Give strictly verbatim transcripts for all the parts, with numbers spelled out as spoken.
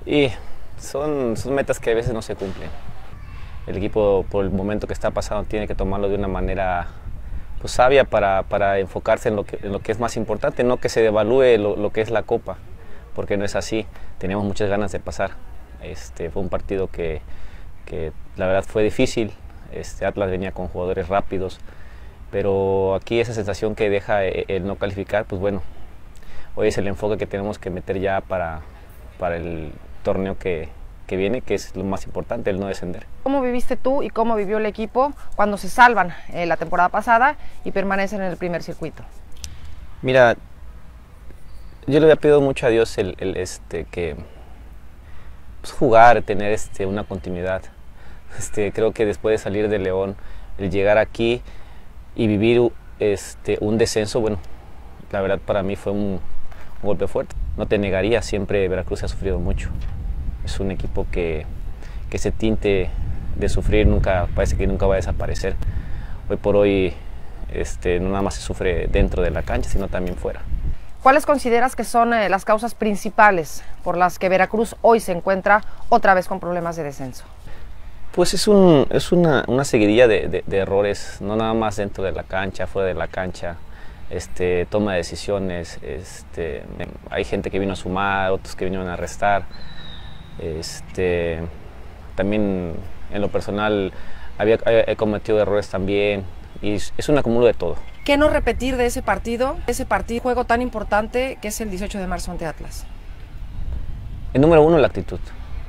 Y son, son metas que a veces no se cumplen. El equipo, por el momento que está pasando, tiene que tomarlo de una manera pues, sabia para, para enfocarse en lo, que, en lo que es más importante, no que se devalúe lo, lo que es la Copa, porque no es así. Teníamos muchas ganas de pasar. Este, fue un partido que, que la verdad fue difícil. Este, Atlas venía con jugadores rápidos, pero aquí esa sensación que deja el no calificar, pues bueno, hoy es el enfoque que tenemos que meter ya para, para el torneo que, que viene, que es lo más importante, el no descender. ¿Cómo viviste tú y cómo vivió el equipo cuando se salvan eh, la temporada pasada y permanecen en el primer circuito? Mira, yo le había pedido mucho a Dios el, el este, que pues, jugar, tener este, una continuidad. Este, creo que después de salir de León, el llegar aquí y vivir este, un descenso, bueno, la verdad para mí fue un, un golpe fuerte. No te negaría, siempre Veracruz ha sufrido mucho. Es un equipo que, que ese tinte de sufrir nunca, parece que nunca va a desaparecer. Hoy por hoy este, no nada más se sufre dentro de la cancha, sino también fuera. ¿Cuáles consideras que son eh, las causas principales por las que Veracruz hoy se encuentra otra vez con problemas de descenso? Pues es, un, es una, una seguidilla de, de, de errores, no nada más dentro de la cancha, fuera de la cancha, este, toma de decisiones, este, hay gente que vino a sumar, otros que vinieron a restar, este, también en lo personal había, he cometido errores también y es, es un acumulo de todo. ¿Qué no repetir de ese partido, ese partido, juego tan importante que es el dieciocho de marzo ante Atlas? El número uno, la actitud.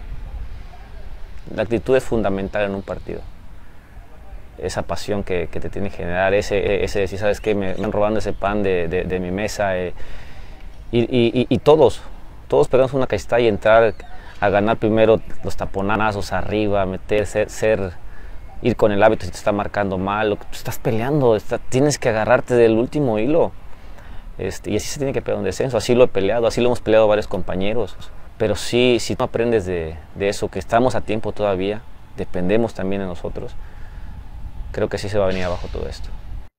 La actitud es fundamental en un partido. Esa pasión que, que te tiene que generar, ese, ese decir, ¿sabes qué? Me, me han robando ese pan de, de, de mi mesa. Eh, y, y, y todos, todos pegamos una cachetada y entrar a ganar primero los taponazos arriba, meter, ser, ser, ir con el hábito si te está marcando mal, lo que tú estás peleando, está, tienes que agarrarte del último hilo. Este, y así se tiene que pelear un descenso, así lo he peleado, así lo hemos peleado varios compañeros. Pero sí, si no aprendes de, de eso, que estamos a tiempo todavía, dependemos también de nosotros, creo que sí se va a venir abajo todo esto.